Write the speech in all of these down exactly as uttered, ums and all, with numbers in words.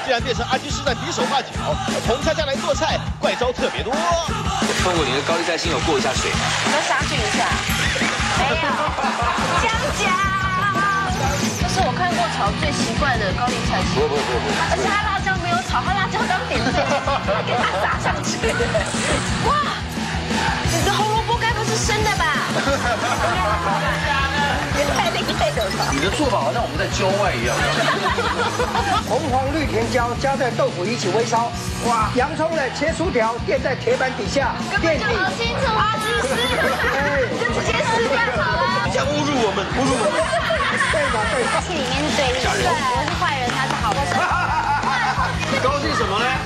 竟然变成阿基师在比手画脚。从菜下来做菜，怪招特别多。 碰过你的高丽菜心有过一下水吗？ 我们杀菌一下。没有。姜姜。这是我看过炒最奇怪的高丽菜心。 不不不不。 而且它辣椒没有炒，它辣椒当点缀，给它撒上去。哇！你的红萝卜该不是生的吧？也太厉害了吧！ 你的做法好像我们在郊外一样。 红黄绿甜椒加在豆腐一起煨烧，哇！洋葱呢切粗条垫在铁板底下，垫底。 好清楚啊，律师，你就直接撕掉好了。 这样侮辱我们，侮辱我们。 对吧？对吧？ 戏里面是对立，对，我是坏人，他是好人。 高兴什么呢？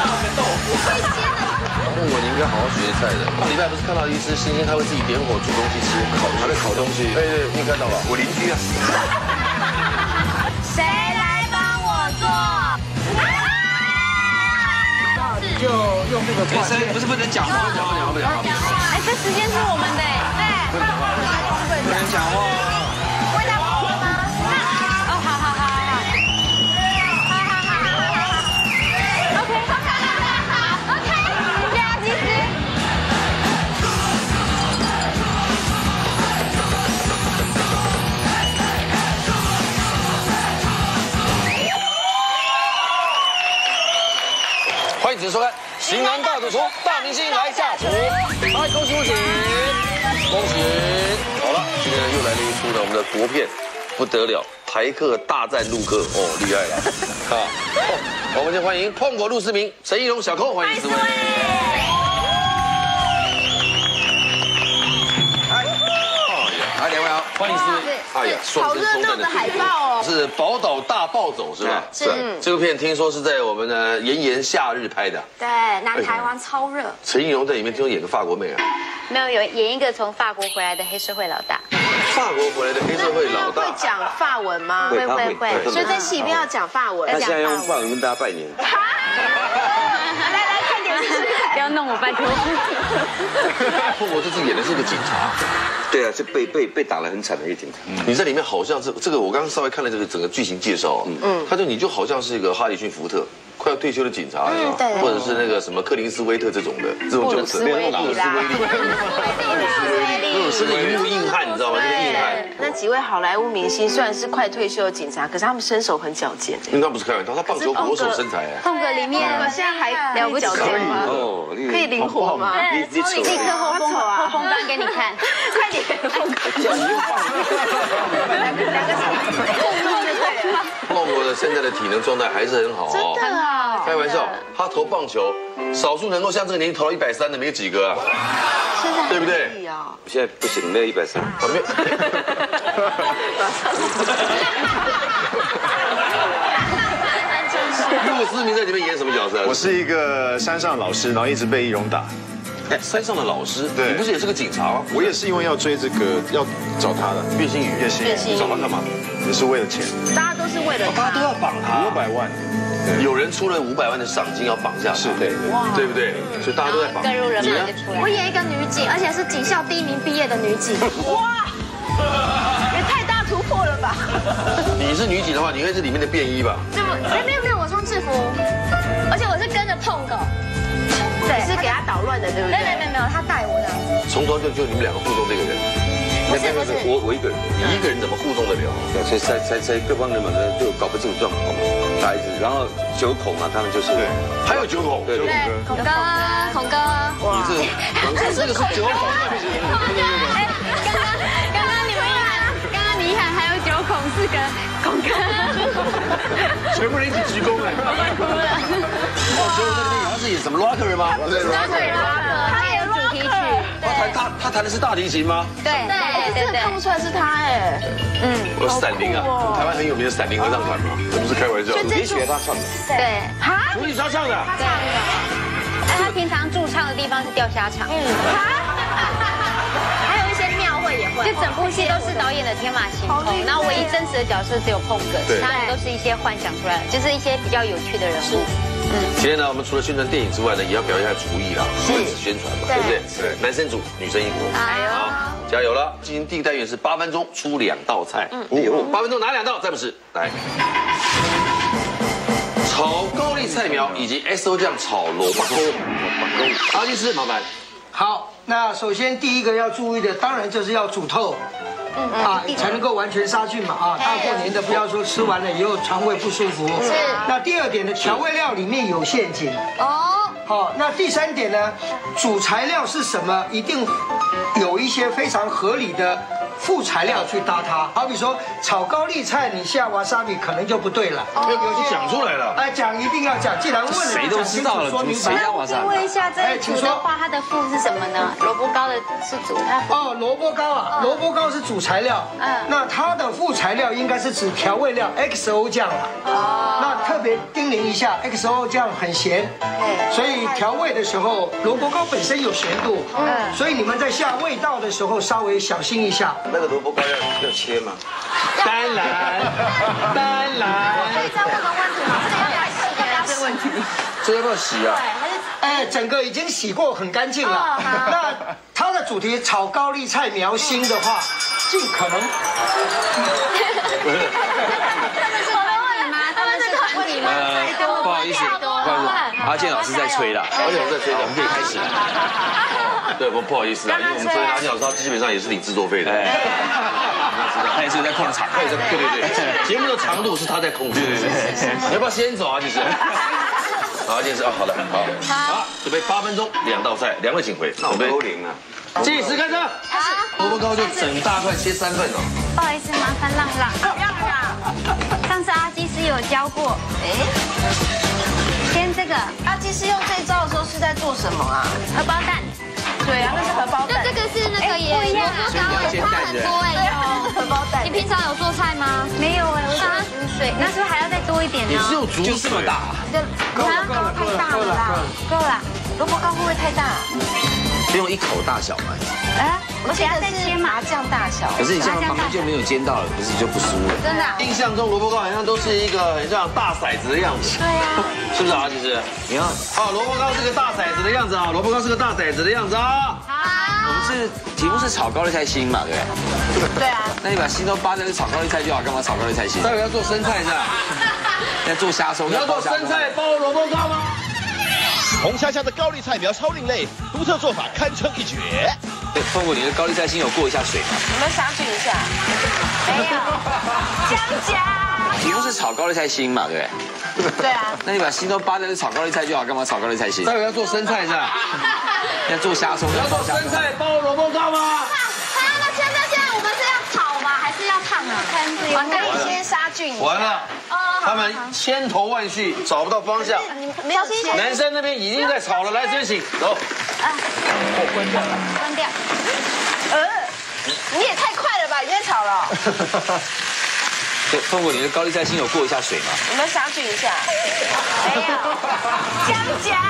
问我你应该好好学菜的。上礼拜不是看到一只猩猩，它会自己点火煮东西吃，烤还在烤东西。对对，你看到了，我邻居啊。 谁来帮我做？ 就用这个哎，谁不是不能讲话？不讲话，讲话不讲话。 哎，这时间是我们的，对， 不能讲话，不能讲话。 味道好了吗？哦，好好好好好，好好好好好 ，OK， 好好好好 ，OK， 不要急死。 欢迎继续收看《型男大主厨》，大明星来下厨。来，恭喜恭喜，恭喜！好了，今天又来了一出呢，我们的国片，不得了，台客大战陆客，哦，厉害了啊！哦，我们先欢迎碰过陆思明、陈亦荣、小寇，欢迎四位。来，两位好，欢迎四位。哎呀， 好热闹的海报哦！ 是宝岛大暴走是吧？ 是。 这部片听说是在我们的炎炎夏日拍的。 对，南台湾超热。 陈亦荣在里面听说演个法国妹啊。 没有，有演一个从法国回来的黑社会老大。 法国回来的黑社会老大。 会讲法文吗？ 会会会。 所以在戏里面要讲法文。 他现在用法文跟大家拜年。 来来看电视， 不要弄我，拜托。 碰过这次演的是个警察。 对啊，是被被被打得很惨的一个警察。 你在里面好像是这个，我刚刚稍微看了这个整个剧情介绍，嗯，他就你就好像是一个哈里逊福特。快要退休的警察，嗯，对，或者是那个什么克林斯威特这种的这种角色， 布鲁斯威利啦， 嗯，是个一路硬汉，你知道吗？这个硬汉。 那几位好莱坞明星虽然是快退休的警察，可是他们身手很矫健。 应该不是开玩笑，他棒球国手身材哎。 碰个里面现在还了不起吗？ 哦， 可以灵活吗？ 你你立刻后风后风翻给你看， 快点！两个孟国的现在的体能状态还是很好哦， 真的啊！ 开玩笑，他投棒球，少数能够像这个年纪投到一百三的没几个啊，对不对？ 现在不行，没有一百三。 没有。陆思明在里面演什么角色？ 我是一个山上老师，然后一直被易容打。 哎，山上的老师， 对， 你不是也是个警察吗？ 我也是因为要追这个，要找他的岳星宇， 岳星宇， 你找他干嘛？ 也是为了钱， 大家都是为了大家都要绑他五百万， 有人出了五百万的赏金要绑下， 是对， 对不对？所以大家都在绑。 更入人们就出来。 我演一个女警，而且是警校第一名毕业的女警，哇，也太大突破了吧！ 你是女警的话，你会是里面的便衣吧？ 这不，没有没有，我穿制服，而且我是跟着碰的。对，是给他捣乱的，对不对？没有没有没有，他带我的。 从头就就你们两个互动这个人， 不是不是， 我我一个人， 你一个人怎么互动得了？ 所以才才才各方人马呢就搞不清楚状况嘛，打一直，然后九孔啊，他们就是对， 还有九孔， 对对孔哥，孔哥， 你这这个是九孔， 哎，刚刚刚刚你们喊，刚刚你喊还有九孔四个孔哥， 全部人一起鞠躬哎， 快哭了。 哦，九孔这个电影他是演什么 rocker 吗？ 对 rocker，他也有主题曲。 他弹他他弹的是大提琴吗？ 对对对对， 看不出来是他哎。 嗯， 我闪灵啊，台湾很有名的闪灵合唱团嘛，这不是开玩笑。 主题曲他唱的。 对， 哈， 主题曲他唱的。 对。哎，他平常驻唱的地方是钓虾场。嗯。 还有一些庙会也会， 就整部戏都是导演的天马行空，然后唯一真实的角色只有碰哥，其他人都是一些幻想出来的，就是一些比较有趣的人物。 嗯，今天呢，我们除了宣传电影之外呢，也要表现一下厨艺啦，电子宣传嘛，对不对？对，男生组，女生一国。 哎呦， 加油了！今天第一个单元是八分钟出两道菜，嗯，八分钟哪两道？再不是来炒高菜苗以及 X O 酱炒萝卜糕。阿技师，麻烦。 好，那首先第一个要注意的，当然就是要煮透。啊，才能够完全杀菌嘛啊！大过年的不要说吃完了以后肠胃不舒服。是。那第二点呢，调味料里面有陷阱。哦。好，那第三点呢，主材料是什么？一定有一些非常合理的副材料去搭它。好比说炒高丽菜，你下瓦萨比可能就不对了。 有有讲出来了。 哎，讲一定要讲，既然问了， 谁都知道了， 说明白。 那请问一下，这煮的话，它的副是什么呢？萝卜糕的是主它。 哦，萝卜糕啊，萝卜糕是主材料。嗯。那它的副材料应该是指调味料 X O 酱了。哦。那特别叮咛一下 ，X O 酱很咸。对。所以调味的时候，萝卜糕本身有咸度。嗯。所以你们在下味道的时候稍微小心一下。 那个萝卜糕要要切吗？ 当然，当然。 我可以再问个问题吗？这个要不要洗？这个问题。 这要不要洗啊？ 对，还是。 哎，整个已经洗过，很干净了。那它的主题炒高丽菜苗心的话，尽可能。 他们是团体吗？他们是团体吗？ 不好意思，不好意思，阿健老师在吹啦，阿健老师在吹，我们可以开始了。对，不不好意思啊，因为我们吹阿健老师，他基本上也是领制作费的。他也是在控场，他也在对对对，节目的长度是他在控制。对对对，你要不要先走啊？其实。好，这是啊，好的，好，好，准备八分钟，两道菜，两位请回，准备。 零啊， 计时开始。萝卜糕就整大块切三份哦。 不好意思，麻烦让让让让。上次阿基师有教过，哎，先这个。 阿基师用这招的时候是在做什么啊？ 荷包蛋。 对啊，那是荷包蛋。 就这个是那个耶，萝卜糕也差很多哎哟。 荷包蛋。 你平常有做菜吗？没有哎，我只煮水，那是不是还要再多一点呢？ 你是有煮这么大？ 够了够了够了够了够了，萝卜糕会不会太大？ 不用一口大小嘛。 哎，我现在在切麻酱大小。 可是你这样旁边就没有煎到了，不是就不输了？ 真的。 印象中萝卜糕好像都是一个很像大骰子的样子。 对啊。 是不是啊？其实你看，啊，萝卜糕是个大骰子的样子啊，萝卜糕是个大骰子的样子啊。 好。 我们是题目是炒高丽菜心嘛，对不对？ 对啊。 那你把心都扒在这炒高丽菜就好，干嘛炒高丽菜心？ 待会要做生菜是吧？ 要做虾松。 你要做生菜包萝卜糕吗？ 红虾虾的高丽菜苗超另类，独特做法堪称一绝。 对，凤果，你的高丽菜心有过一下水吗？ 我们杀菌一下。没有。姜加。 题目是炒高丽菜心嘛，对不对？ 对啊。 那你把心都扒在这炒高丽菜就好，干嘛炒高丽菜心？ 待会要做生菜是吧？ 要做虾松。 你要做生菜包萝卜糕吗？ 好，那现在现在我们是要炒吗？还是要烫啊？看自己。可以先杀菌。 完了。他们千头万绪，找不到方向。 没有切。 男生那边已经在吵了，来这边请走。啊， 我关掉。关掉。 呃，你也太快了吧，你在吵了。 对，凤果，你的高丽菜心有过一下水吗？ 我们杀菌一下。没有。姜加。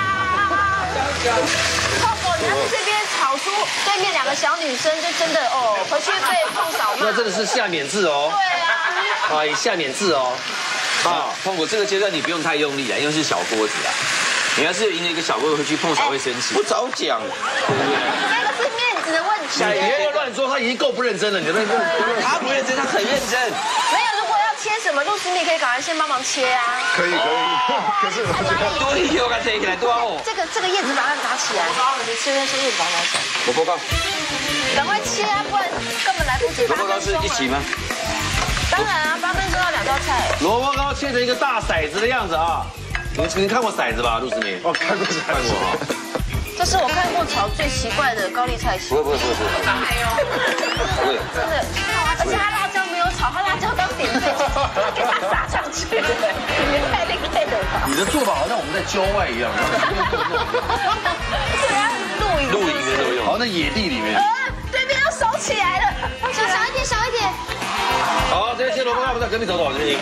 凤果，你要是这边炒出对面两个小女生，就真的哦，回去被碰扫骂。 那真的是下免字哦。 对啊。 啊，下免字哦。 啊，凤果这个阶段你不用太用力了，因为是小锅子啊。你要是赢了一个小锅子回去碰嫂会生气。 不早讲，对不对？ 那个是面子的问题。 你不要乱说，他已经够不认真了，你认真。 他不认真，他很认真。 没有，如果要切什么，陆师你可以赶快先帮忙切啊。 可以可以，可是我觉得多一我给它切起来，多好。 这个这个叶子把它拿起来，你切那些叶子把它拿起来。 萝卜糕。 赶快切啊，不然根本来不及。 萝卜糕是一起吗？ 当然啊，八分钟要两道菜。 萝卜糕切成一个大骰子的样子啊！你你看过骰子吧，陆思明？ 哦，看过看过啊。 这是我看过炒最奇怪的高丽菜心。 不会不会不会不会。不会。 真的，而且它辣椒没有炒，它辣椒当点缀，给它撒上去，也太另类了吧！ 你的做法好像我们在郊外一样。 对啊，露营。 露营的时候用。好，在野地里面。 呃，对面要收起来了，小小一点，小一点。 好，这些切萝卜糕，我们在隔壁走走，这边行。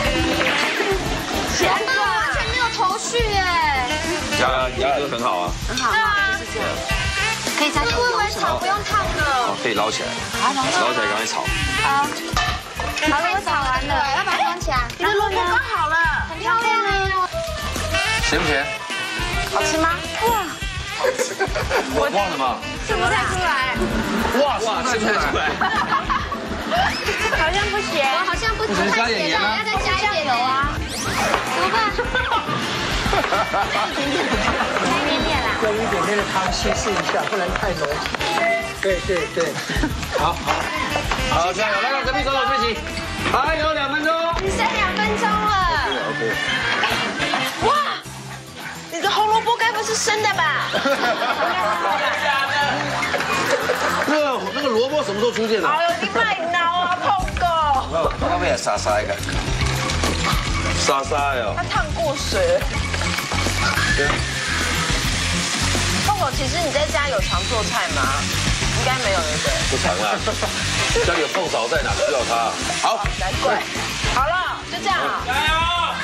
前面完全没有头绪哎。 牙牙哥很好啊。 很好。对啊，就是这样。可以加点油。微微炒不用烫的。 好，可以捞起来。 好，捞起来。 捞起来，赶快炒。 好。好了，我炒完了，要把它关起来。你的萝卜糕好了，很漂亮哎。 咸不咸？ 好吃吗？哇！ 我忘了吗？ 吃不太出来。 哇哇，吃不太出来。 好像不咸， 好像不不行，加点盐啊。 要再加一点油啊。怎么办？ 一点点啦， 用一点点的汤稀释一下，不然太浓。对对对，好好好，加油！来到隔壁手手一起，还有两分钟， 只剩两分钟了。 OK。 哇，你的红萝卜该不是生的吧？ 那个那个萝卜什么时候出现的？ 哎呦，你卖脑啊，碰狗！ 我们也沙沙一个， 沙沙呀。 它烫过水。碰狗，其实你在家有常做菜吗？应该没有，对不对？ 不常啊，家里有凤嫂在，哪需要他？好， 难怪。好了，就这样啊。加油！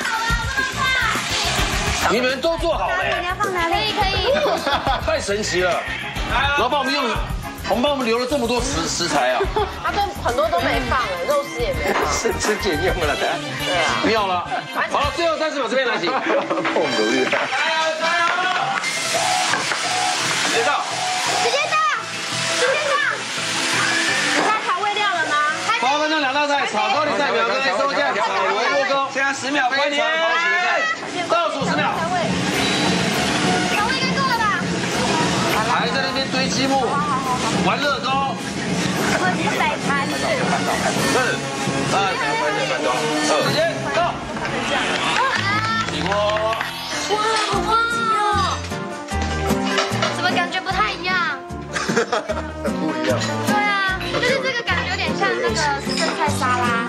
你们都做好了， 你要放哪里？可以可以。 太神奇了！然后帮我们用，我们帮我们留了这么多食食材啊。 他都很多都没放了，肉丝也没放。 省吃俭用了，对啊。 妙了，好了，最后三十秒这边来请。 碰狗厉害。 加油加油！ 直接到。 直接到，直接到。你加调味料了吗？ 八分钟两道菜，炒高丽菜苗跟收酱炒萝卜糕。 现在十秒，快点！ 倒数十秒。 调味，调味应该够了吧？ 还在那边堆积木，玩乐高。 我是摆盘子。 四、三、二、时间到。起锅。 哇，好高级哦！怎么感觉不太一样？ 不一样。 对啊，就是这个感觉有点像那个生菜沙拉，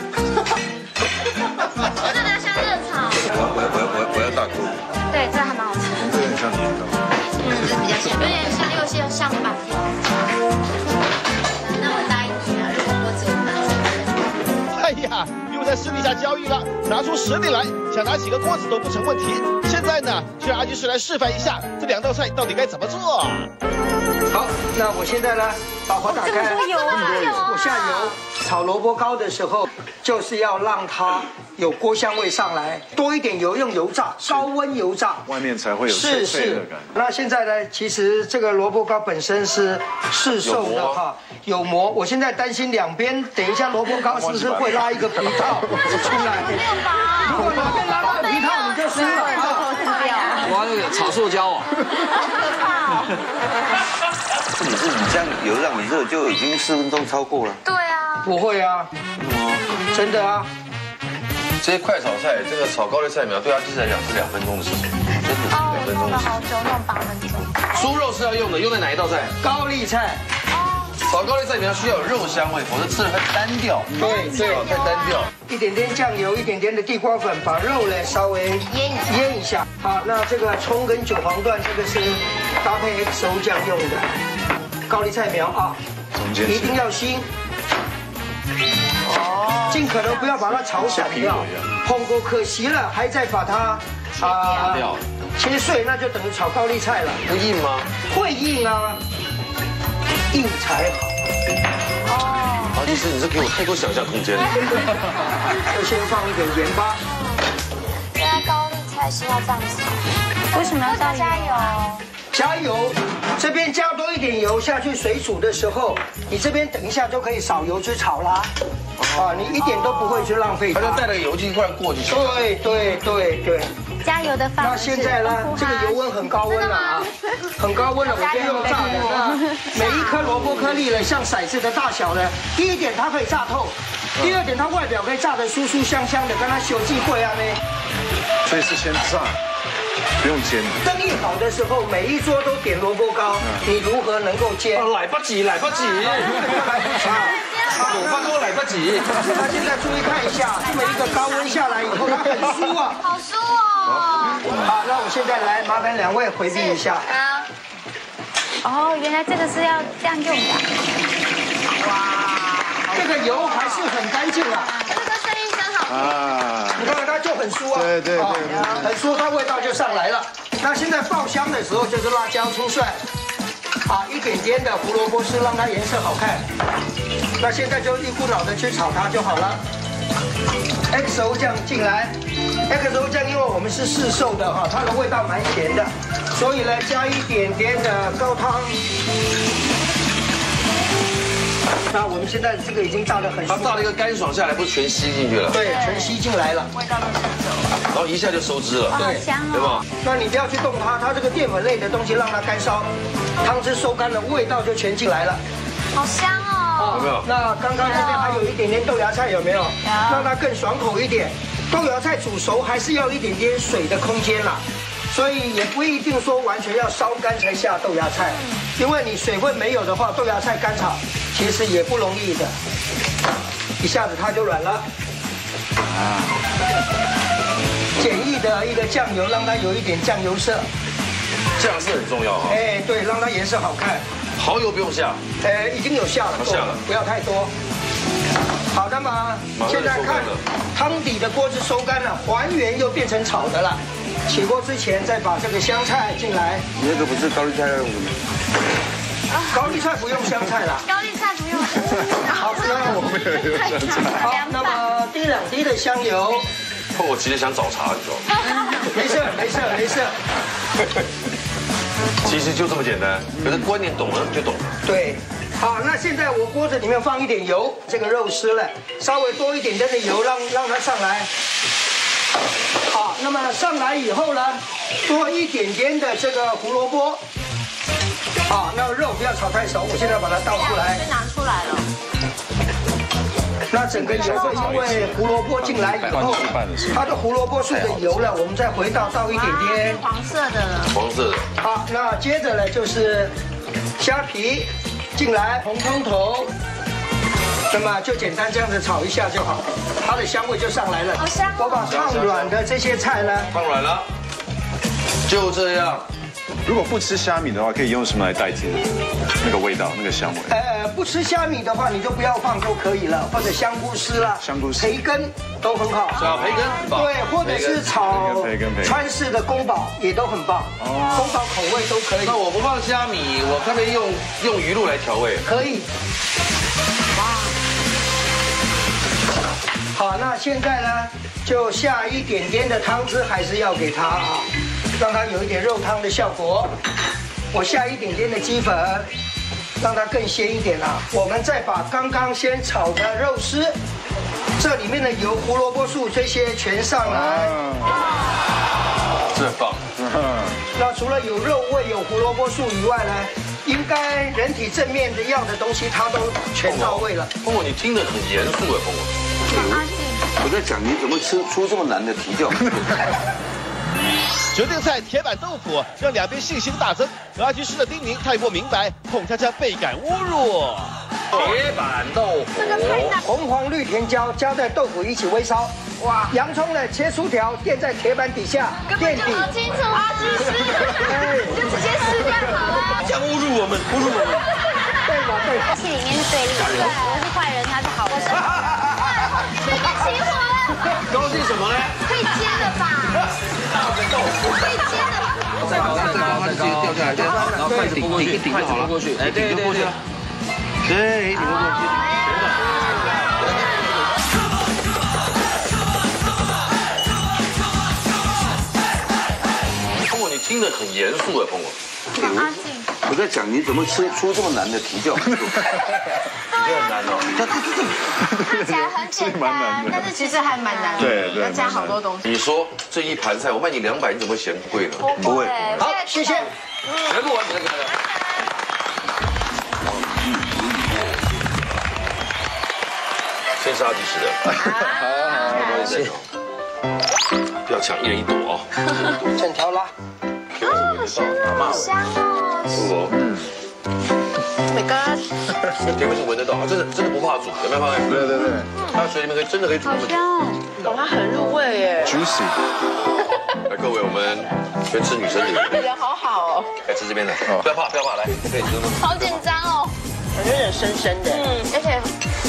这个像热炒。 我我我我我要大锅。 对，这还蛮好吃。 这有点像你的。 嗯，这比较像，有点像，有些像板条。那我答应你啊，如果我只有拿哎呀，又在私底下交易了，拿出实力来，想拿几个锅子都不成问题。现在呢，就让阿军师来示范一下这两道菜到底该怎么做。 好，那我现在呢，把火打开， 有啊， 我下油炒萝卜糕的时候，就是要让它有锅香味上来，多一点油，用油炸，高温油炸， 外面才会有是是脆脆的感觉。 那现在呢，其实这个萝卜糕本身是市售的哈，有膜。我现在担心两边，等一下萝卜糕是不是会拉一个皮套出来？如果哪边拉到皮套，你就输了啊！ 哇，那个炒塑胶哦。 你是你这样油让你热就已经四分钟超过了。 对啊， 不会啊，真的啊。 这些快炒菜，这个炒高丽菜苗对阿基师来讲是两分钟的事情，真的是两分钟的事情。 久，弄八分钟。 猪肉是要用的，用在哪一道菜？ 高丽菜。 炒高丽菜苗需要有肉香味，否则吃了会单调。 对对， 太单调。 一点点酱油，一点点的地瓜粉，把肉呢稍微腌一下腌一下。好，那这个葱跟韭黄段，这个是搭配 X O 酱用的。高丽菜苗啊，一定要新。哦，尽可能不要把它炒散掉。碰过可惜了，还在把它啊切碎，那就等于炒高丽菜了。 不硬吗？ 会硬啊，硬才好。 阿基师，你这给我太多想象空间了。 就先放一点盐巴。 现在高丽菜是要这样炒，为什么要加油？ 加油，这边加多一点油下去水煮的时候，你这边等一下就可以少油去炒啦。啊，你一点都不会去浪费它。 它就带了油进一块过去。 对对对对。 加油的方式。 那现在呢，这个油温很高温了啊，很高温了，我就用炸的。那每一颗萝卜颗粒呢，像骰子的大小呢，第一点它可以炸透，第二点它外表可以炸得酥酥香香的，跟它小鸡贵啊呢。 所以是先炸。不用煎。 灯一好的时候，每一桌都点萝卜糕，你如何能够煎？ 来不及，来不及。我饭都来不及。 那现在注意看一下，这么一个高温下来以后，它很酥啊。 好酥哦。 好，那我现在来麻烦两位回避一下。 哦，原来这个是要这样用的。 哇，这个油还是很干净啊。 这个声音真好听。 啊， 你看它就很酥啊。 对对对对， 很酥，它味道就上来了。那现在爆香的时候就是辣椒、葱蒜，啊，一点点的胡萝卜丝，让它颜色好看。那现在就一股脑的去炒它就好了。X O 酱进来 ，X O 酱因为我们是市售的哈，它的味道蛮咸的，所以呢加一点点的高汤。 那我们现在这个已经炸得很熟， 它炸了一个干爽下来，不是全吸进去了？ 对，全吸进来了， 味道都吸走。 然后一下就收汁了， 好香对吧哦。？ 那你不要去动它，它这个淀粉类的东西让它干烧，汤汁收干了，味道就全进来了。 好香哦。 有没有？ 那刚刚这边还有一点点豆芽菜，有没有？让它更爽口一点。豆芽菜煮熟还是要一点点水的空间啦，所以也不一定说完全要烧干才下豆芽菜，因为你水分没有的话，豆芽菜干炒其实也不容易的，一下子它就软了。啊，简易的一个酱油，让它有一点酱油色。 酱是很重要哈。 哎，对，让它颜色好看。 蚝油不用下， 呃，已经有下了， 下了， 不要太多。好的嘛，现在看汤底的锅子收干了，还原又变成炒的了。起锅之前再把这个香菜进来。 你那个不是高丽菜要用的吗？ 高丽菜不用香菜啦。 高丽菜不用。 好，那我们好，那么滴两滴的香油。 我其实想找茬，你知道吗？ 没事没事没事。 其实就这么简单，可是观念懂了就懂了。 对。好，那现在我锅子里面放一点油，这个肉丝了，稍微多一点点的油，让让它上来。好，那么上来以后呢，多一点点的这个胡萝卜。好，那肉不要炒太熟，我现在把它倒出来。 拿出来了。 那整个油会因为胡萝卜进来以后，它的胡萝卜素的油了，我们再回倒倒一点点黄色的了。 黄色的。 好，那接着呢就是虾皮。进来红葱头，那么就简单这样子炒一下就好，它的香味就上来了。 好香！ 我把烫软的这些菜呢， 烫软了，就这样。 如果不吃虾米的话，可以用什么来代替那个味道、那个香味？ 呃，不吃虾米的话，你就不要放都可以了，或者香菇丝啦、 香菇丝、 培根都很好。 小培根很棒。 对，或者是炒川式的宫保也都很棒，宫保口味都可以。 那我不放虾米，我可不可以用用鱼露来调味？ 可以。哇。好，那现在呢，就下一点点的汤汁，还是要给它啊。让它有一点肉汤的效果，我下一点点的鸡粉，让它更鲜一点啊。我们再把刚刚先炒的肉丝，这里面的油、胡萝卜素这些全上来。 这棒。 那除了有肉味、有胡萝卜素以外呢，应该人体正面的要的东西，它都全到位了。 凤凰，你听得很严肃啊，凤凰。 我在讲你怎么吃出这么难的题调。 决定赛铁板豆腐让两边信心大增，而阿基师的叮咛太过明白，碰恰恰倍感侮辱。 铁板豆腐， 红黄绿甜椒加在豆腐一起煨烧。哇！洋葱呢切粗条垫在铁板底下，垫底。 好清楚，阿基师，就直接撕掉好了。 这样侮辱我们，侮辱我们。 对嘛对。 戏里面是对立的，我是坏人，他是好人。 这个起火了。 高兴什么呢？ 可以煎的吧？可以煎的吧？ 再高，再高，再高，掉下来，然后筷子拨过去，筷子拨过去，哎，对对对，对，顶过去。 凤凰，你听得很严肃啊，凤凰。 阿静， 我在讲你怎么吃出这么难的题调。 你这很难哦。 看起来很简单，但是其实还蛮难的， 对对， 要加好多东西。 你说这一盘菜我卖你两百，你怎么会嫌贵呢？ 不会， 好，谢谢。 全部完成了。先是阿基师的， 好， 我也是。不要抢，一人一朵啊！ 整条拉。 好香哦，好香哦。 哦，嗯。 美哥， 甜味是闻得到，它真的真的不怕煮，有没有发现？ 对对对， 它水里面可以真的可以煮那么久。 哦，它很入味耶。 juicy。 来，各位，我们全吃女生的。 人好好哦。 来吃这边的，不要怕，不要怕，来，可以吃吗？ 好紧张哦。 我觉得很深深的， 嗯，而且。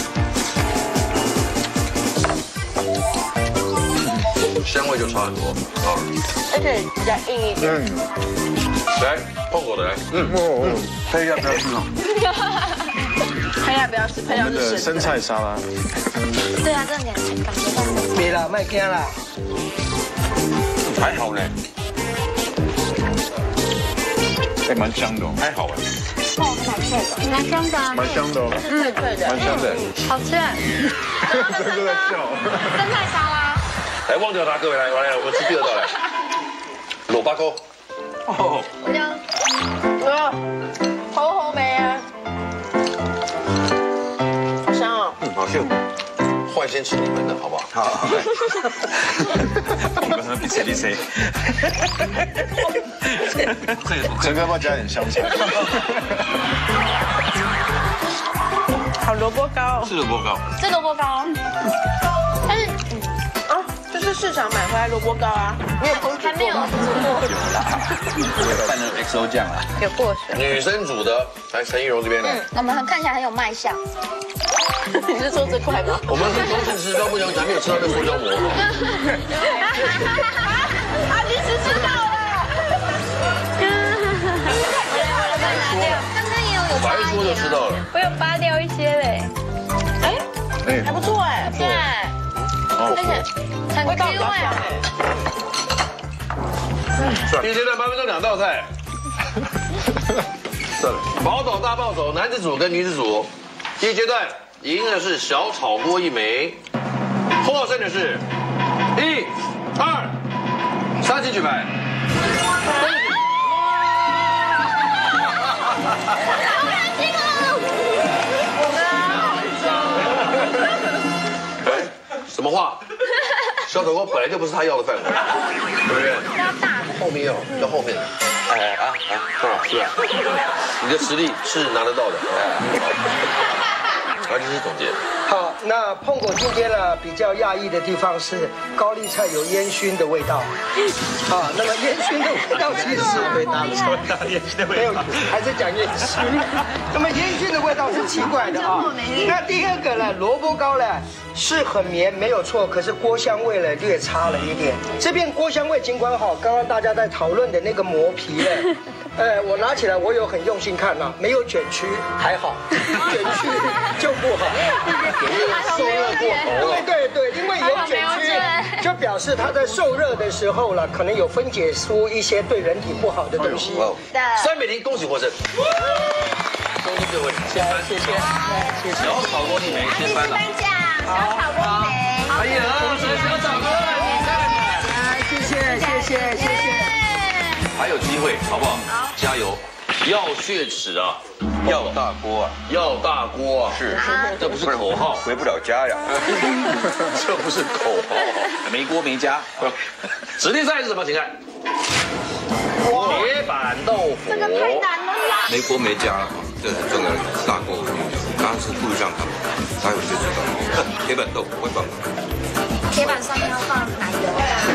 香味就差很多，啊， 而且比较硬一点。 嗯， 来，碰我的来，嗯， 哦，配要不要吃哦？ 配要不要吃？配要是生生菜沙拉。 对啊，这两感觉到。 别了，卖惊了。 还好呢， 哎，蛮香的哦， 还好哎。 哦，蛮脆的，蛮香的， 蛮香的哦， 脆脆的， 蛮香的。 好吃。 真的在笑。 生菜沙拉。 来，忘掉它，各位来，来，我们吃第二道来。萝卜糕。哦。 呃，好好味啊，好香哦。 嗯，好香。换先吃你们的好不好？好。 我们喝比谁比谁。陈哥要不要加点香菜？ 好萝卜糕， 是萝卜糕， 是萝卜糕，但是啊，就是市场买回来萝卜糕啊，没有还没有煮过， 拌了 X O 酱啊， 有过水。 女生煮的，来陈怡蓉这边来。 嗯，我们看起来很有卖相。 你是说这块吗？ 我们是中式吃标不讲，还没有吃到那塑胶膜。 阿迪斯知道了。 刚刚也有有白说就知道了。 我有扒掉一些嘞。 哎，还不错哎。 对，而且很 Q 哎。 第一阶段八分钟两道菜。算了，宝岛大暴走，男子组跟女子组。第一阶段赢的是小炒锅一枚，获胜的是一、二、三请举牌。哎，什么话？小炒锅本来就不是他要的范围，对不对？ 要大后面要要后面。哎啊啊啊！是啊，你的实力是拿得到的。而这是总结。 好，那碰果今天呢比较讶异的地方是高丽菜有烟熏的味道，啊，那么烟熏的味道其实被打了，烟熏的味道，还是讲烟熏。那么烟熏的味道是奇怪的啊。那第二个呢，萝卜糕呢是很绵没有错，可是锅香味呢略差了一点。这边锅香味尽管好，刚刚大家在讨论的那个磨皮呢。呃，我拿起来，我有很用心看呐，没有卷曲，还好，卷曲就不好。 受热过头了。 对对对，因为有卷曲，就表示它在受热的时候了，可能有分解出一些对人体不好的东西。 三比零，恭喜获胜。恭喜各位，先翻，谢谢，谢谢。小炒锅一枚，先翻了。 小炒锅一枚。 哎呀，小炒锅， 来，谢谢，谢谢，谢谢。 还有机会，好不好？好，加油！要血齿啊， 要大锅啊， 要大锅啊！ 是， 这不是口号， 回不了家呀。 这不是口号， 没锅没家。 指定赛是什么？请看，铁板豆腐。 这个太难了啦。 没锅没家了，这很重要的大锅。刚刚是录像看，待会就知道。铁板豆腐会放。 铁板上面要放奶油。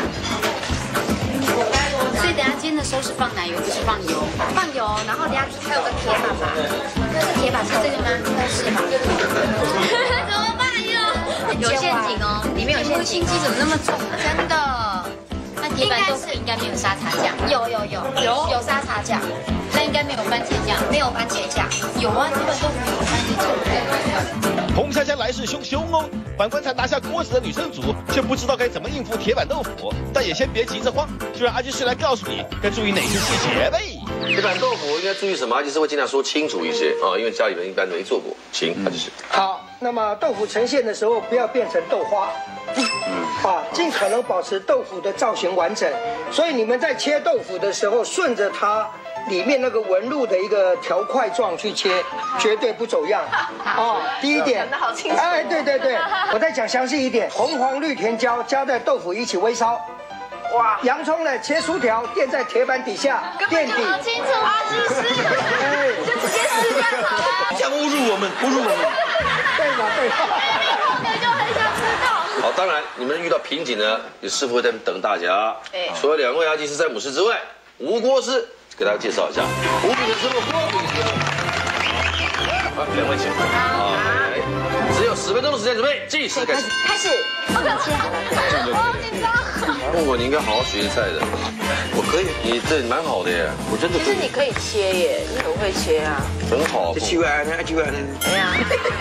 所以等下煎的时候是放奶油，不是放油。 放油，然后等下还有个铁板嘛，那是铁板是这个吗？应该是吧。怎么办哟？ 有陷阱哦，里面有陷阱。鸡怎么那么重？真的。那铁板豆腐应该没有沙茶酱。 有有有有有沙茶酱， 那应该没有番茄酱。 没有番茄酱。 有啊，铁板豆腐有番茄酱。 洪夏夏来势汹汹哦，反观才拿下锅子的女生组却不知道该怎么应付铁板豆腐，但也先别急着慌，就让阿基师来告诉你该注意哪些细节呗。 铁板豆腐应该注意什么？阿基师会尽量说清楚一些啊，因为家里面一般没做过。请阿基师。 好，那么豆腐呈现的时候不要变成豆花，啊，尽可能保持豆腐的造型完整。所以你们在切豆腐的时候，顺着它里面那个纹路的一个条块状去切，绝对不走样。哦，第一点， 讲得好清楚。 哎，对对对，我再讲详细一点，红黄绿甜椒加在豆腐一起煨烧。哇，洋葱呢切薯条垫在铁板底下垫底。 好清楚，阿基师， 哎， 就直接试就好了。 这样侮辱我们，侮辱我们。 对吧？对吧？ 我就很想知道。 好，当然你们遇到瓶颈呢，有师傅会在等大家。 对， 除了两位阿基师、詹姆斯之外，无锅师给大家介绍一下，无饼的师傅、锅饼师傅。好，两位请。好，来，只有十分钟的时间准备，计时开始。 开始。OK， 我好紧张。 问我你应该好好学菜的，我可以，你这蛮好的耶，我真的。 其实你可以切耶，你很会切啊。 很好。 这七万呢？七万呢？ 哎呀。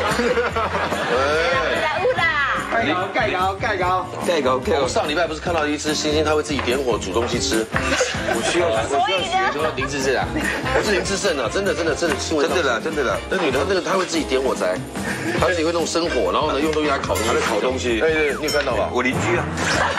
哎。 乌啦。 盖高盖高盖高盖高盖高。 我上礼拜不是看到一只猩猩，它会自己点火煮东西吃， 我需要，我需要学。 你说林志胜啊？ 不是林志胜啊，真的真的真的新闻。 真的啦，真的啦。 那女的她那个她会自己点火灾，她自己会弄生火，然后呢用东西来烤东西， 还在烤东西。 对对，你有看到吧？ 我邻居啊。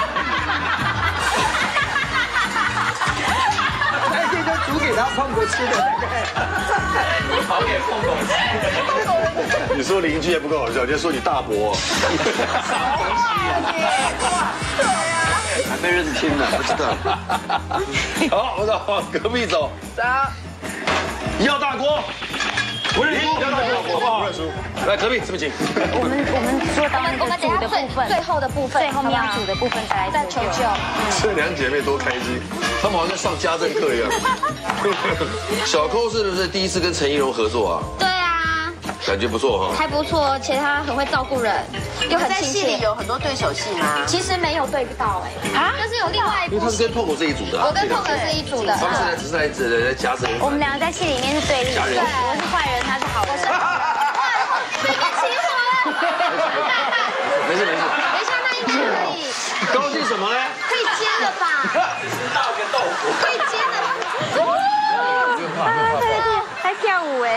哎，这都煮给他胖哥吃的，对不对？ 你跑给碰狗吃。 你说邻居也不够好笑，就说你大伯。 啥东西啊？对啊。还没认清呢，不知道。 好，我往隔壁走。 走。 要大锅。不认输，要大锅，不认输。 来隔壁，这边请。 我们我们说当然我们等下最最后的部分， 最后面要煮的部分再来再求救。 这两姐妹多开心， 她们好像上家政课一样。小抠是不是第一次跟陈怡蓉合作啊？ 对啊， 感觉不错哈。 还不错，而且他很会照顾人，又很亲切。 有很多对手戏吗？ 其实没有对不到哎，啊，但是有另外一部因为他是跟碰狗是一组的。 我跟碰狗是一组的。 他们现在只是来只来夹着。 我们两个在戏里面是对立的，对，我是坏人，他是好人。 被起火了。 没事没事。 等一下，那应该可以。 高兴什么呢？ 可以接了吧？ 倒个豆腐。 可以接了。 啊，对对对，还跳舞哎。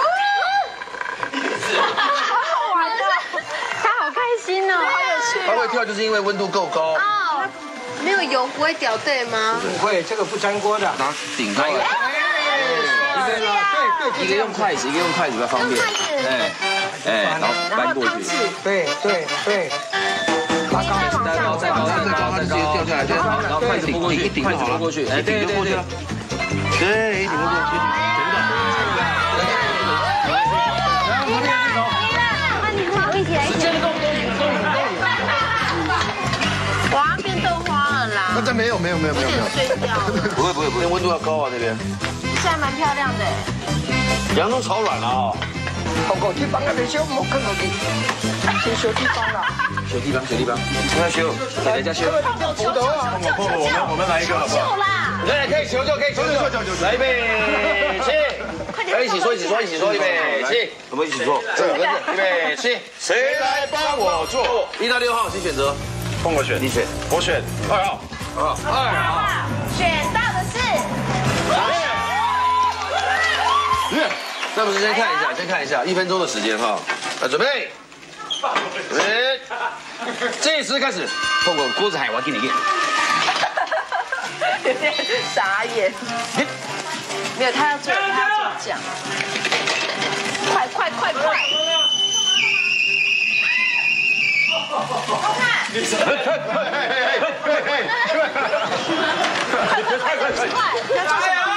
好好玩的，他好开心哦，好有趣。 他会跳就是因为温度够高。 哦， 没有油不会掉队吗？ 不会，这个不粘锅的。 拿顶高。 对对， 一个用筷子，一个用筷子比较方便。哎哎，然后搬过去。 对对对。 再高再高再高再高，它直接掉下来，对，然后筷子拨过去，一顶就好了。过去，哎，对对对。 对，一顶就过去，真的。 一起来，一起来。 我要变豆花了啦！ 那这没有没有没有没有没有。 睡觉了。 不会不会不会，温度要高啊那边。 现在蛮漂亮的。 洋葱炒软了啊。 碰狗地方那边修，莫看狗地，先修地方了。 修地方，修地方，不要修，给大家修。 扶头啊！ 碰碰碰，我们我们来一个好不好？ 来，可以求救，可以求救，来预备起，来一起说，一起说，一起说，预备起，我们一起做，这个格子，预备起，谁来帮我做？一到六号，请选择。 碰我选， 你选， 我选二号。 啊，二号， 选到的是。 那我们先看一下，先看一下，一分钟的时间哈，来准备，准备，计时开始。 碰过锅子海，我给你给。 有点傻眼。没有，他要做，他要这么讲。快快快快！ 你什么？快快快！ 加油！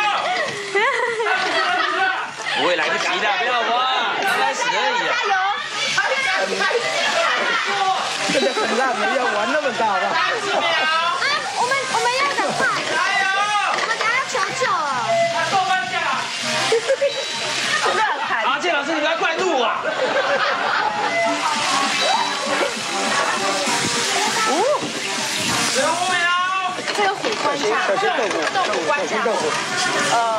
不会来不及的，不要慌，刚开始而已。 加油！ 真的很烂，没有玩那么大吧？ 啊，我们我们要赶快！加油！我们等下要求救了。 豆瓣价。 真的很惨。 阿健老师，你来快录啊！ 哦。 十五秒。 这个虎关下，豆腐关下。呃。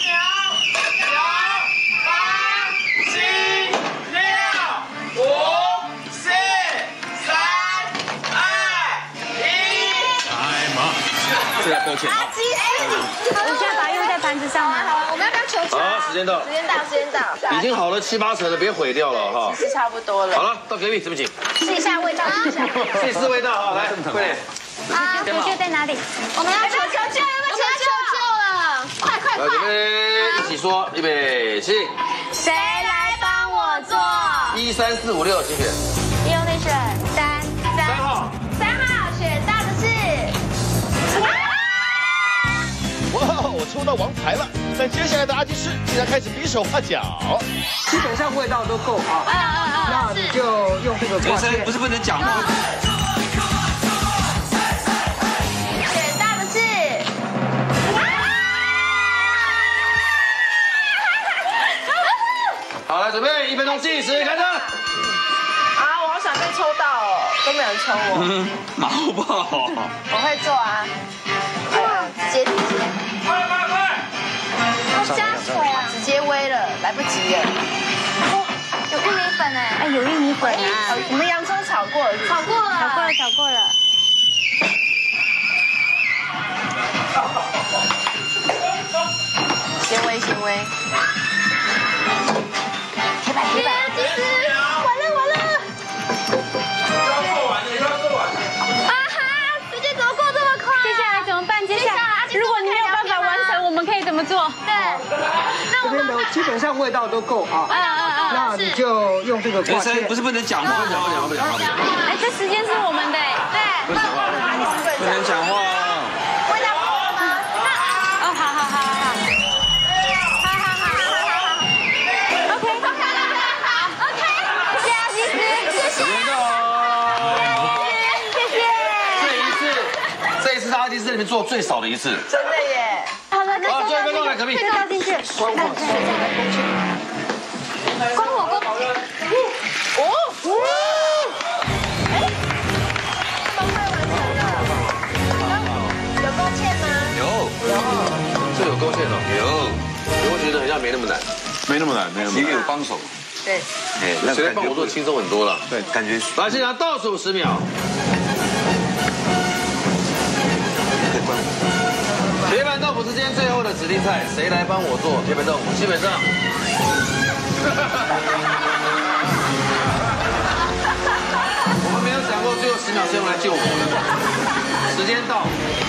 这要勾芡。 垃圾死你！ 我现在把它用在盘子上吗？ 好了，我们要不要求救？ 好，时间到， 时间到，时间到。 已经好了七八成了，别毁掉了哈。 其实差不多了。 好了，到隔壁，这边请。 试一下味道，试一下。 试试味道哈，来，快点。 啊，求救在哪里？ 我们要求求救，我们求救了！快快来，准快！ 备，一起说，预备起。 谁来帮我做？ 一三四五六，请选。 一用力选三三号。 三号选到的是。 哇，我抽到王牌了！但接下来的阿基师竟然开始比手画脚。 基本上味道都够啊。 嗯嗯嗯， 那你就用这个挂件。 不是不能讲吗？ 选到的是。 好，来准备，一分钟计时开始。 啊，我好想被抽到哦，都没有人抽我。 嗯，毛爆。 我会做啊。哇，直接直接。 快快快！ 要加水啊！ 直接煨了，来不及了。 有玉米粉哎！ 哎，有玉米粉啊！ 我们洋葱炒过了， 炒过了， 炒过了，炒过了。 纤维纤维。 铁板铁板，其实完了完了。 要做完了，要做完了。 啊哈，时间怎么过这么快？ 接下来怎么办？接下来，如果你没有办法完成，我们可以怎么做？ 对，那这边的基本上味道都够啊。 嗯嗯嗯。 那你就用这个挂线。 不是不能讲话，不能讲话，不能讲话，不能讲话。 哎，这时间是我们的。 对。 不能讲话，不能讲话。 味道不错吗？ 哦，好好好好好。好好好好好好。OK OK OK。谢谢阿基师，谢谢。谢谢。 这一次，这一次是阿基师里面做最少的一次。 真的耶。 好了，那好，最后一分钟来，可以。 再倒进去。 关火， 关火，关火。 哦哦。哎，都快完成了。有勾芡吗？ 有有，这有勾芡哦，有。我觉得好像没那么难， 没那么难，没那么难。 一个有帮手， 对。 哎，谁来帮我做轻松很多了。 对，感觉来，现场倒数十秒。铁板豆腐之间最后的指定菜，谁来帮我做铁板豆腐？基本上，我们没有想过最后十秒是用来救火的。时间到。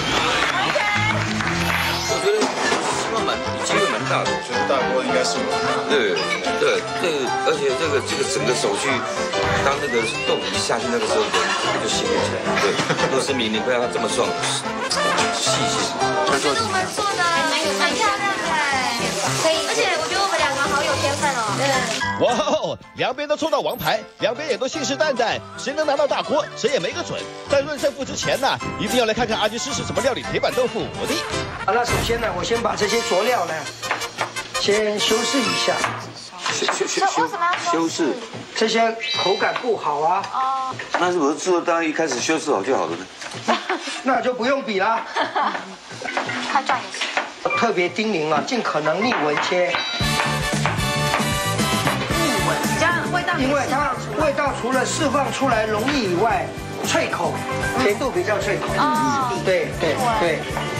我觉得希望蛮机会蛮大的， 我觉得大锅应该是我。 对对，这个而且这个这个整个手续，当那个豆腐一下去那个时候，人就兴奋起来。对，陆思明，你不要他这么爽，细细。 我觉得我们做的蛮漂亮的，可以，而且我觉得我们两个好有天分哦。对。 哇哦，两边都抽到王牌，两边也都信誓旦旦，谁能拿到大锅，谁也没个准。在论胜负之前呢，一定要来看看阿基师是怎么料理铁板豆腐我的。 好，那首先呢，我先把这些佐料呢，先修饰一下。 修修修为什么要修饰？ 这些口感不好啊。 哦。 那是不是做当然一开始修饰好就好了呢？ 那就不用比啦。 他转一下。 特别叮咛啊，尽可能逆纹切。 逆纹，这样味道。 因为它味道除了释放出来容易以外，脆口，甜度比较脆口。 哦。 对对对。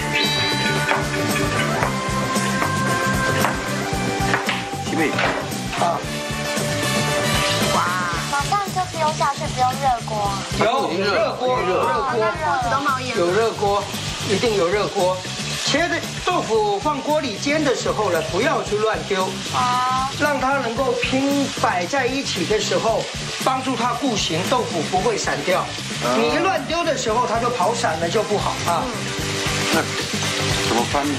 七妹。 啊。 哇，马上就丢下去，不用热锅。 有有热锅，有热锅， 锅子都冒烟。 有热锅，一定有热锅。切的豆腐放锅里煎的时候呢，不要去乱丢，啊，让它能够拼摆在一起的时候，帮助它固形，豆腐不会散掉。你一乱丢的时候，它就跑散了，就不好啊。 那怎么翻？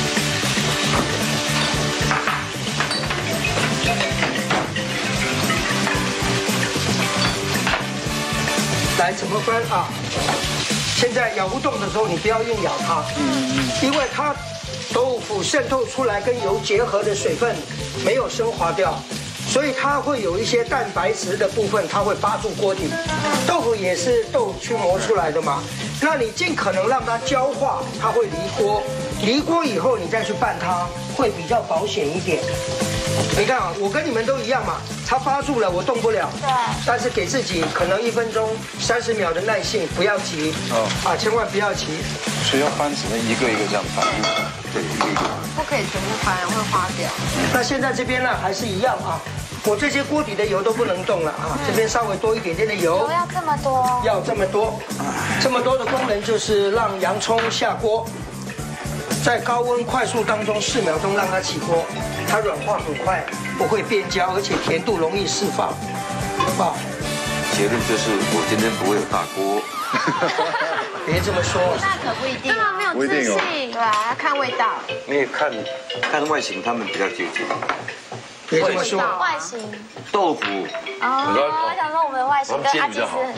来，怎么翻啊？现在咬不动的时候，你不要硬咬它，嗯，因为它豆腐渗透出来跟油结合的水分没有升华掉，所以它会有一些蛋白质的部分，它会扒住锅底。豆腐也是豆去磨出来的嘛，那你尽可能让它焦化，它会离锅，离锅以后你再去拌它，会比较保险一点。你看啊，我跟你们都一样嘛，它扒住了，我动不了。对。但是给自己可能一分钟、三十秒的耐性，不要急。哦。啊，千万不要急。 所以要翻，只能一个一个这样翻。 对，一个一个。 不可以全部翻，会花掉。 那现在这边呢，还是一样啊，我这些锅底的油都不能动了啊，这边稍微多一点点的油。 油要这么多。 要这么多，这么多的功能就是让洋葱下锅，在高温快速当中四秒钟让它起锅。它软化很快，不会变焦，而且甜度容易释放。啊， 结论就是我今天不会有大锅。 别这么说， 大可不一定， 这么没有自信。 对啊，要看味道。 因为看看外形，他们比较接近。 别这么说， 外形。 豆腐。 哦，我想说我们的外形跟阿基斯。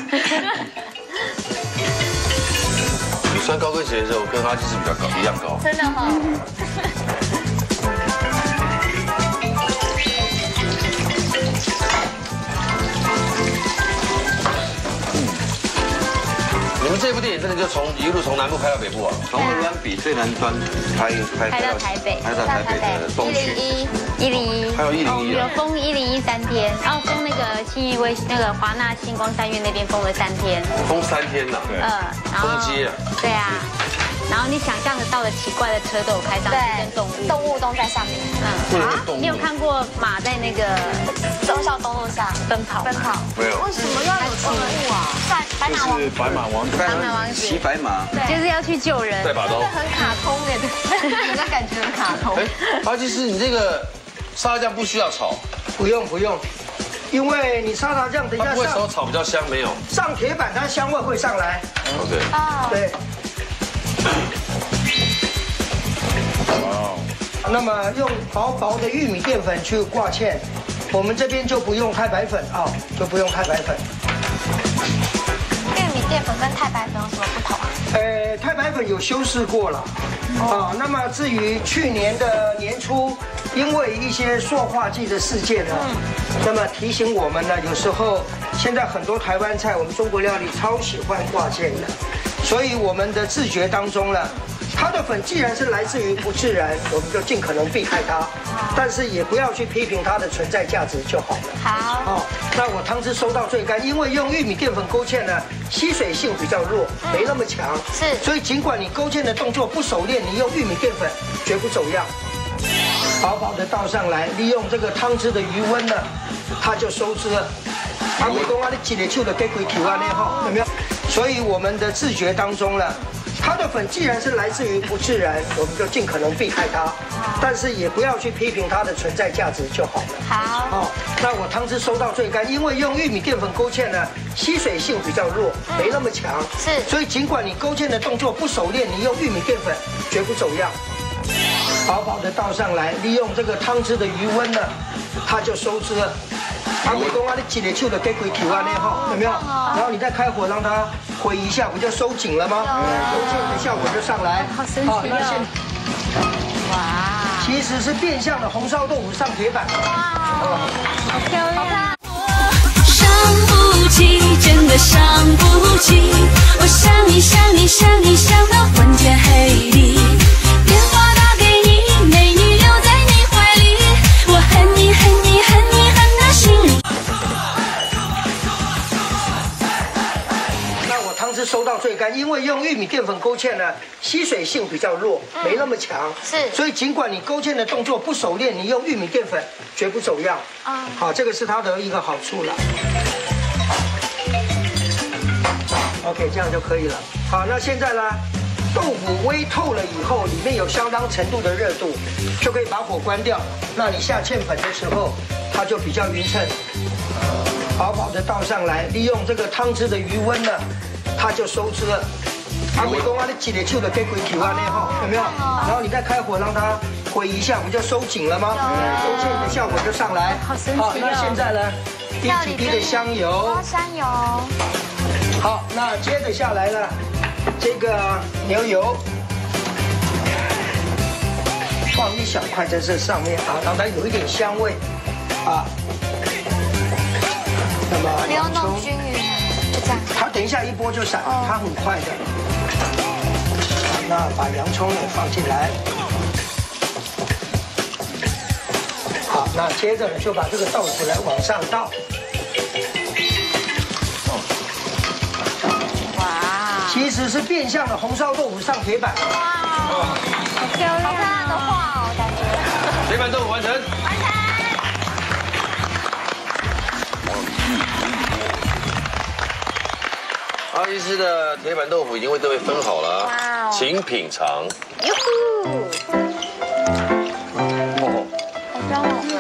你穿高跟鞋的时候跟阿基斯比较高，一样高。 真的哈。 你们这部电影真的就从一路从南部拍到北部啊？ 从荷兰比最南端拍拍拍到台北， 拍到台北的东区。 一零一， 还有一零一， 有封一零一三天，然后封那个信义威那个华纳星光三院那边封了三天， 封三天呐， 嗯， 封街啊， 对啊， 然后你想象得到的奇怪的车都有开上去，跟动物， 动物都在上面。 嗯，啊，你有看过马在那个忠孝东路上奔跑？ 奔跑。 没有。 为什么要有动物啊？在白马王。 是白马王子。 白马王子骑白马， 就是要去救人。 带把刀。 很卡通耶，那感觉很卡通。 哎，阿基师，你这个沙拉酱不需要炒。 不用不用，因为你沙茶酱等一下它不会上手炒比较香，没有。 上铁板，它香味会上来。 OK。 啊。 对。 哦。 那么用薄薄的玉米淀粉去挂芡，我们这边就不用太白粉啊，就不用太白粉。 玉米淀粉跟太白粉有什么不同啊？ 呃，太白粉有修饰过了。啊，那么至于去年的年初，因为一些塑化剂的事件呢，那么提醒我们呢，有时候现在很多台湾菜，我们中国料理超喜欢挂芡的，所以我们的自觉当中呢，它的粉既然是来自于不自然，我们就尽可能避开它，但是也不要去批评它的存在价值就好了。 好。 哦，那我汤汁收到最干，因为用玉米淀粉勾芡呢，吸水性比较弱，没那么强。 是。 所以尽管你勾芡的动作不熟练，你用玉米淀粉绝不走样。薄薄的倒上来，利用这个汤汁的余温呢，它就收汁了。啊，美公啊，你挤的手的给鬼球啊，那哈有没有？所以我们的自觉当中呢，它的粉既然是来自于不自然，我们就尽可能避开它，但是也不要去批评它的存在价值就好了。 好。 哦，那我汤汁收到最干，因为用玉米淀粉勾芡呢，吸水性比较弱，没那么强。 是。 所以尽管你勾芡的动作不熟练，你用玉米淀粉绝不走样。薄薄的倒上来，利用这个汤汁的余温呢，它就收汁了。啊，美公啊，你挤的手的给鬼球啊，那哈有没有？然后你再开火让它回一下，不就收紧了吗？勾芡的效果就上来。 好神奇哦！ 那现哇， 其实是变相的红烧豆腐上铁板。 哇，好漂亮！ 伤不起，真的伤不起。我想你想你想你想到昏天黑地，电话打给你，美女留在你怀里，我恨你恨你恨你恨到心里。 那我汤汁收到最干，因为用玉米淀粉勾芡呢，吸水性比较弱，没那么强。 是。 所以尽管你勾芡的动作不熟练，你用玉米淀粉绝不走样。啊。好，这个是它的一个好处了。OK， 这样就可以了。好，那现在呢，豆腐煨透了以后，里面有相当程度的热度，就可以把火关掉。那你下芡粉的时候，它就比较匀称。薄薄的倒上来，利用这个汤汁的余温呢，它就收汁了。啊，美公啊，你挤的手的给鬼球啊，那哈有没有？然后你再开火让它回一下，不就收紧了吗？勾芡的效果就上来。 好神奇哦！ 好，那现在呢，滴几滴的香油。 香油。 好，那接着下来呢，这个牛油放一小块在这上面啊，让它有一点香味啊。那么不要弄均匀，就这样。 它等一下一拨就散，它很快的。好，那把洋葱也放进来。好，那接着呢就把这个豆腐来往上倒。其实是变相的红烧豆腐上铁板。哇， 好漂亮， 好漂亮的画哦，感觉。 铁板豆腐完成。 完成。 阿基师的铁板豆腐已经为各位分好了，哇，请品尝。 哟呼！ 哦， 好香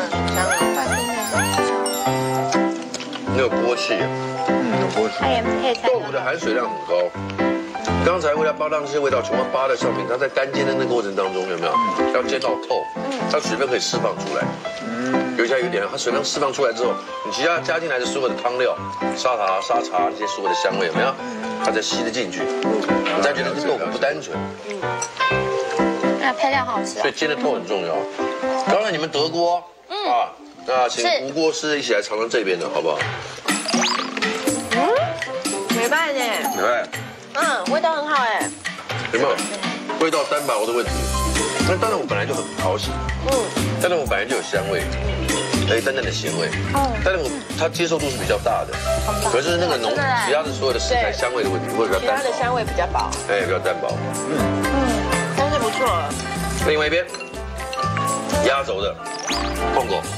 哦， 没有锅气。 嗯，有锅气。 豆腐的含水量很高。刚才为了包让这些味道全部扒在上面，它在干煎的那个过程当中有没有要煎到透？它水分可以释放出来。嗯，留下有点，它水分释放出来之后，你其他加进来的所有的汤料、沙茶、沙茶这些所有的香味有没有？它才吸得进去。你才觉得这豆腐不单纯。 嗯。那配料好吃。 所以煎的透很重要。刚才你们德锅啊，那请吴锅师一起来尝尝这边的好不好？ 嗯，没办呢。 没办。 嗯，味道很好哎。 有没有味道单薄的问题？那当然我本来就很讨喜，嗯，当然我本来就有香味， 而且淡淡的咸味。嗯，但是我它接受度是比较大的，可是那个浓其他的所有的食材香味的问题会比较淡薄。 其他的香味比较薄， 哎，比较淡薄。 嗯嗯，但是不错。 另外一边，压轴的碰狗。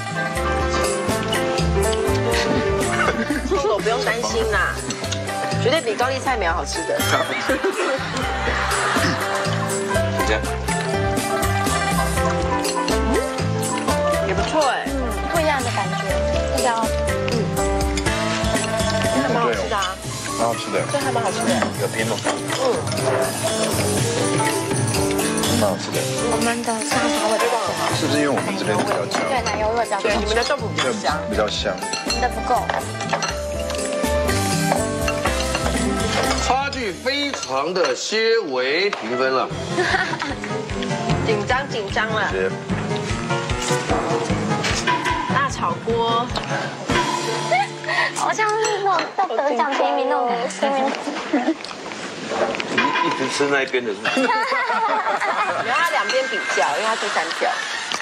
碰狗不用担心啦，绝对比高丽菜苗好吃的。 这样。 也不错哎， 嗯，不一样的感觉，比较，嗯， 还蛮好吃的啊， 蛮好吃的， 这还蛮好吃的， 有偏浓， 嗯， 蛮好吃的。 我们的沙茶味比较好， 是不是因为我们这边比较香？ 对，奶油味比较对，你们的豆腐比较香， 比较香， 我们的不够。 差距非常的些微，评分了。 紧张紧张了。 是。 大炒锅， 好像是那种在得奖提名那种提名。 一直吃那一边的是吗？ 然后它两边比较，因为它是三票。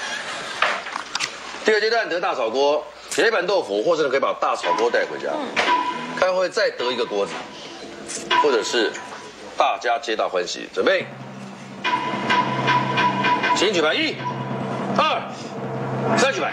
第二阶段得大炒锅，铁板豆腐，或者可以把大炒锅带回家，看会不会再得一个锅子，或者是大家皆大欢喜。准备，请举牌，一、二、三，举牌。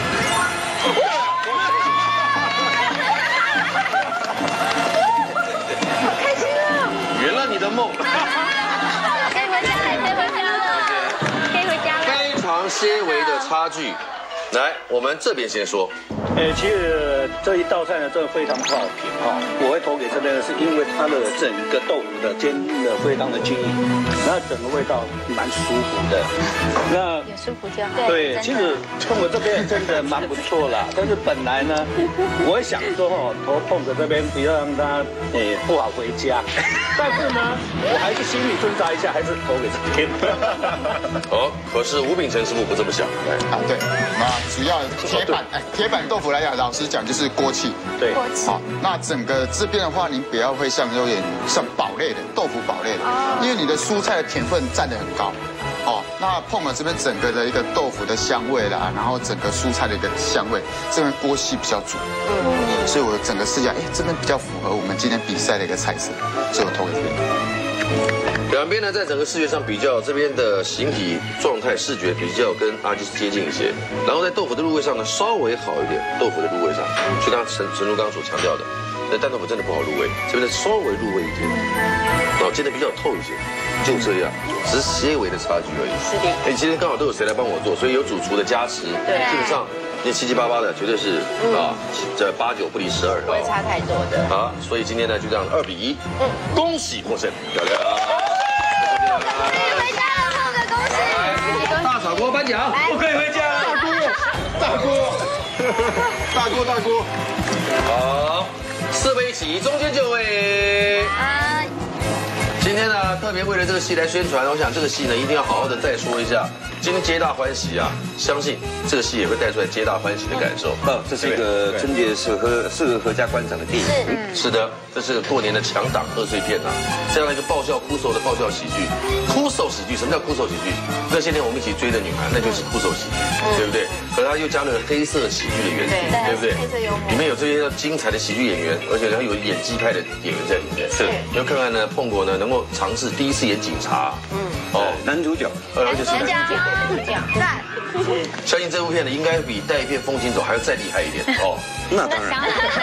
开心啊！ 圆了你的梦。 可以回家了，可以回家了，可以回家了。 非常些微的差距。来，我们这边先说。 呃，其实这一道菜呢，真的非常不好评哈。我会投给这边的是因为它的整个豆腐的煎的非常的均匀，然后整个味道蛮舒服的。那也舒服就好。 对，其实碰哥这边真的蛮不错啦。但是本来呢，我会想说哦，投碰哥这边不要让他诶不好回家，但是呢，我还是心里挣扎一下，还是投给这边。 哦，可是吴秉承师傅不这么想。 啊，对，那主要铁板，哎，铁板豆腐来讲，老实讲就是锅气。 对， 锅气。 好，那整个这边的话，您不要会像有点像堡类的豆腐堡类的，因为你的蔬菜的甜分占得很高。哦，那碰了这边整个的一个豆腐的香味啦，然后整个蔬菜的一个香味，这边锅气比较足。嗯，所以我整个视角，哎，这边比较符合我们今天比赛的一个菜色，所以我投给这边。 两边呢，在整个视觉上比较，这边的形体状态视觉比较跟阿基斯接近一些，然后在豆腐的入味上呢稍微好一点，豆腐的入味上，就像陈陈如刚刚所强调的，那蛋豆腐真的不好入味，这边的稍微入味一点，然后煎的比较透一些，就这样，只是些微的差距而已。 是的。 哎，今天刚好都有谁来帮我做，所以有主厨的加持， 对， 基本上那七七八八的绝对是啊，这八九不离十二， 不会差太多的。 啊，所以今天呢就这样二比一，嗯，恭喜获胜，漂亮。 可以回家了，碰哥，恭喜！ 大炒锅颁奖， 我可以回家了。大锅，大锅，大锅，大锅。 好，四杯起，中间就位。 啊， 今天呢，特别为了这个戏来宣传，我想这个戏呢一定要好好的再说一下。今天皆大欢喜啊，相信这个戏也会带出来皆大欢喜的感受。 哦，这是一个春节适合适合合家观赏的电影。 是，是的，这是过年的强档贺岁片呐，这样一个爆笑哭手的爆笑喜剧，哭手喜剧。什么叫哭手喜剧？这些年我们一起追的女孩，那就是哭手喜剧，对不对？可是它又加入了黑色喜剧的元素，对不对？里面有这些精彩的喜剧演员，而且还有演技派的演员在里面。是，你要看看呢，碰果呢能够尝试第一次演警察，嗯，哦， 男主角， 呃，而且是男主角。 赞！ 相信这部片呢，应该比带一片风景走还要再厉害一点哦。 那当然。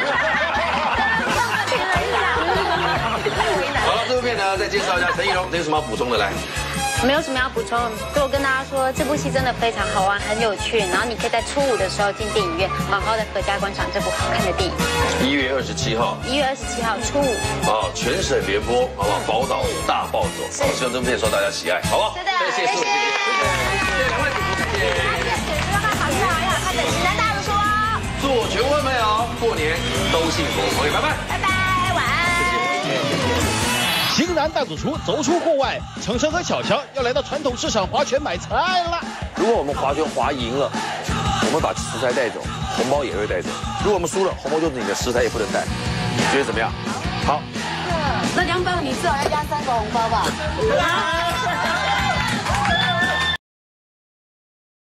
好了，这部片呢，再介绍一下陈怡蓉，有什么要补充的来？ 没有什么要补充，就我跟大家说，这部戏真的非常好玩，很有趣。然后你可以在初五的时候进电影院，好好的合家观赏这部好看的电影。 一月二十七号， 一月二十七号初五， 啊，全省联播，好不好？宝岛大暴走，好，希望这部片受大家喜爱，好不好？ 是的， 谢谢，谢谢，谢谢两位主持，谢谢。 要看好剧好要看的《型男大叔》哦。 祝我全国朋友过年都幸福，OK，拜拜， 拜拜，晚安。 型男大主厨走出户外，程程和巧巧要来到传统市场划拳买菜了。 如果我们划拳划赢了，我们把食材带走，红包也会带走。如果我们输了，红包就是你的，食材也不能带。你觉得怎么样？好。 那两百你至少要加三个红包吧？